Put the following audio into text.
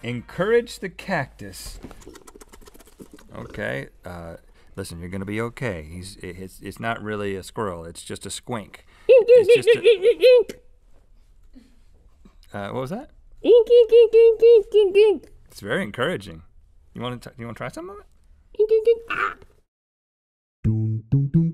Encourage the cactus. Okay. Listen, you're gonna be okay. It's not really a squirrel. It's just a squink. It's just what was that? It's very encouraging. You want to try some of it?